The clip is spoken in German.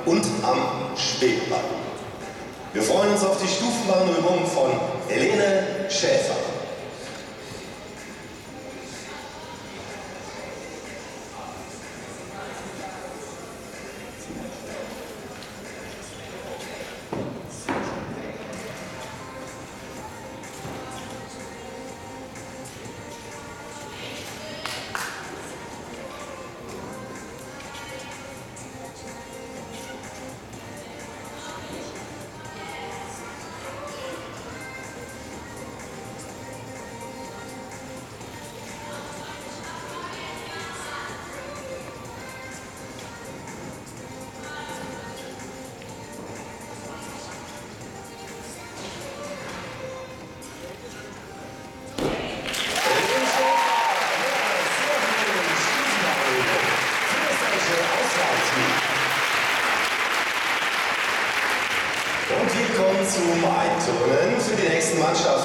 und am Schwebeball. Wir freuen uns auf die Stufenbahnübung von Helene Schäfer. Und wir kommen zum Einturnen für die nächsten Mannschaften.